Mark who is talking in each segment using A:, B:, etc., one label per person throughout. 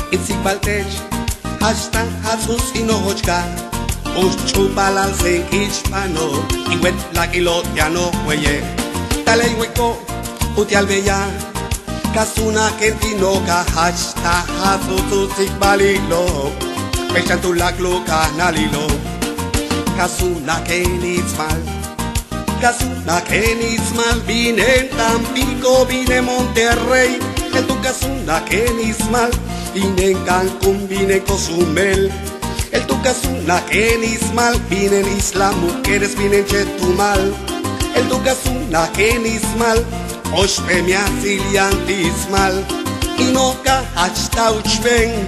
A: Itzikbaltech, hasta Jesús y no hochka. Chupal al sen ichpano, y wet la kilot ya no hueye. Dale hueco, uti al bella. Kasuna kentinoka, hasta Jesús itzikbalilo. Pechan tu la gloca nalilo. Kasuna kenitzmal. Kasuna kenitzmal, vine en Tampico, vine en Monterrey. En tu Kasuna kenitzmal, vine en Cancún, vine en Cozumel. El tu Kasuna kenitzmal, vine en Isla Mujeres, vine en Chetumal. El tu Kasuna kenitzmal, oshpe mi asiliantismal. Inoka hasta uchven.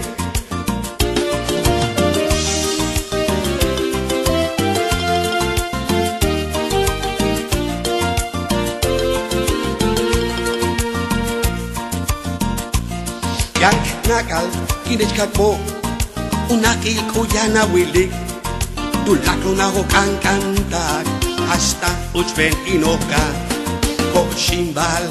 A: Yak nakal, kinech kakmo, unakil kuyana wilik, tulaklo na ho kankantak, hasta uchven inoka. Koshimbal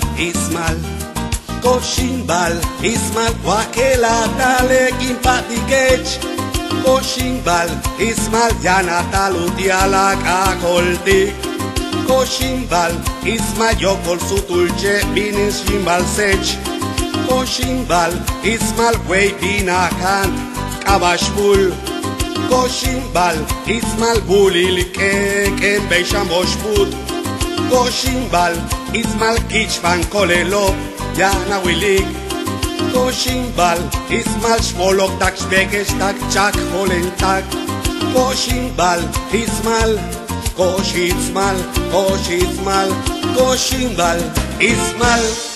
A: ismal, wakela dale kimpatikech. Koshimbal ismal, yana talutiala kakoltik. Koshimbal ismal, yokol sutulche, binin shimbal sech. Koshimbal ismal, wey binakan, kabashbul. Koshimbal ismal, bulil keken beishamoshput. Koshimbal ismal, kichvan kolelo, yana wilik. Koshimbal ismal, shmolok tak shbekesh tak chak holentak. Koshimbal ismal, Koshimbal ismal.